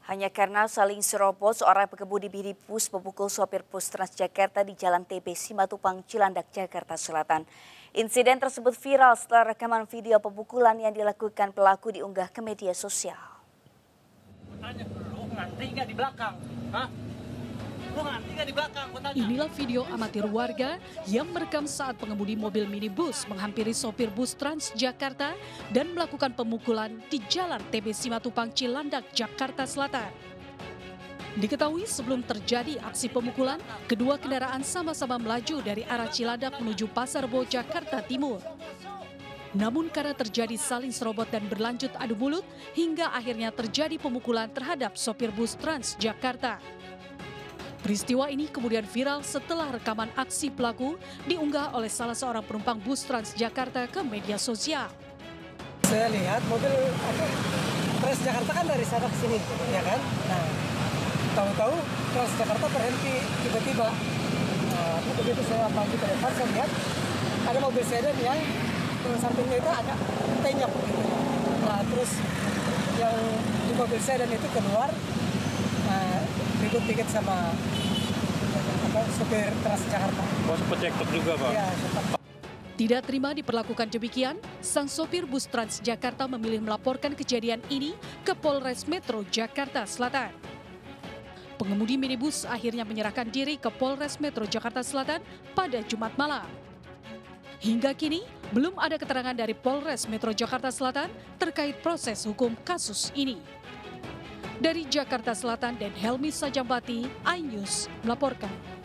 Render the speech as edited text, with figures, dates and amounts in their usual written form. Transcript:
Hanya karena saling serobot, seorang pengemudi minibus memukul sopir bus Transjakarta di Jalan TB Simatupang, Cilandak, Jakarta Selatan. Insiden tersebut viral setelah rekaman video pemukulan yang dilakukan pelaku diunggah ke media sosial. Tanya, lu ngantri nggak di belakang? Hah? Lu ngantri nggak di belakang? Inilah video amatir warga yang merekam saat pengemudi mobil minibus menghampiri sopir bus Transjakarta dan melakukan pemukulan di Jalan TB Simatupang, Cilandak, Jakarta Selatan. Diketahui sebelum terjadi aksi pemukulan, kedua kendaraan sama-sama melaju dari arah Cilandak menuju Pasar Rebo, Jakarta Timur. Namun karena terjadi saling serobot dan berlanjut adu mulut, hingga akhirnya terjadi pemukulan terhadap sopir bus Transjakarta. Peristiwa ini kemudian viral setelah rekaman aksi pelaku diunggah oleh salah seorang penumpang bus Transjakarta ke media sosial. Saya lihat mobil Transjakarta kan dari sana ke sini, ya kan? Nah, tahu-tahu Transjakarta berhenti tiba-tiba. Nah, begitu saya maju ke depan, saya lihat ada mobil sedan yang sampingnya itu agak penyok gitu. Nah, terus yang di mobil sedan itu keluar, ribut dikit sama supir Transjakarta. Oh, sempat cekcok juga, Pak? Iya, sempat. Tidak terima diperlakukan demikian, sang sopir bus Transjakarta memilih melaporkan kejadian ini ke Polres Metro Jakarta Selatan. Pengemudi minibus akhirnya menyerahkan diri ke Polres Metro Jakarta Selatan pada Jumat malam. Hingga kini, belum ada keterangan dari Polres Metro Jakarta Selatan terkait proses hukum kasus ini. Dari Jakarta Selatan dan Helmi Sajambati, iNews melaporkan.